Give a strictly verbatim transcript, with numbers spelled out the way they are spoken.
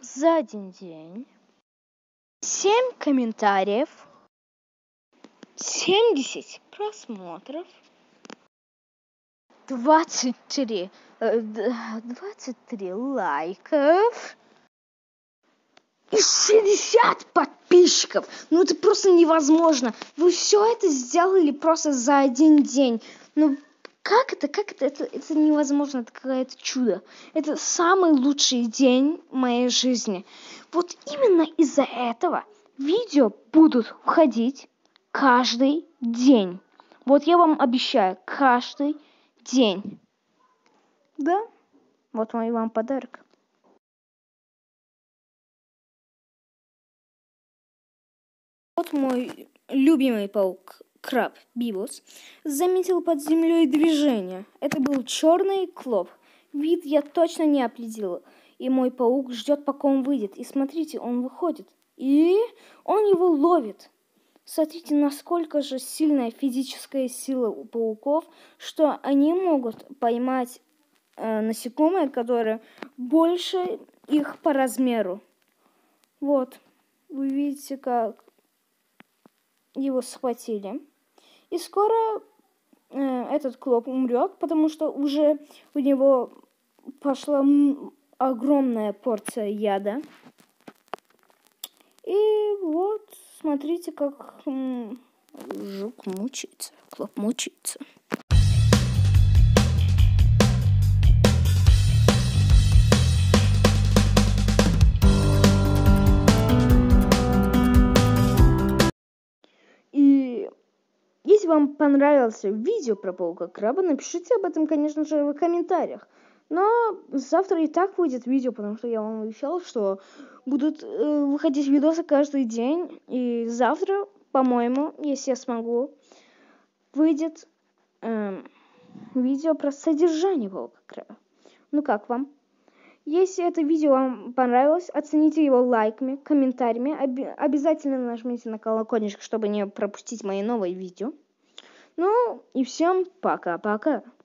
за один день, семь комментариев, семьдесят просмотров, двадцать три, двадцать три лайков и шестьдесят подписчиков. Ну это просто невозможно. Вы все это сделали просто за один день. Ну как это, как это, это, это невозможно, это какое-то чудо. Это самый лучший день моей жизни. Вот именно из-за этого видео будут выходить каждый день. Вот я вам обещаю, каждый день. Да, вот мой вам подарок. Вот мой любимый паук, краб Бибус, заметил под землей движение. Это был черный клоп. Вид я точно не определил. И мой паук ждет, пока он выйдет. И смотрите, он выходит. И он его ловит. Смотрите, насколько же сильная физическая сила у пауков, что они могут поймать э, насекомое, которое больше их по размеру. Вот, вы видите, как его схватили. И скоро э, этот клоп умрет, потому что уже у него пошла огромная порция яда. И вот, смотрите, как м, жук мучается, клоп мучается. И если вам понравилось видео про паука-краба, напишите об этом, конечно же, в комментариях. Но завтра и так выйдет видео, потому что я вам обещал, что будут э, выходить видосы каждый день. И завтра, по-моему, если я смогу, выйдет э, видео про содержание паука-краба. Ну как вам? Если это видео вам понравилось, оцените его лайками, комментариями. Об- обязательно нажмите на колокольчик, чтобы не пропустить мои новые видео. Ну и всем пока-пока.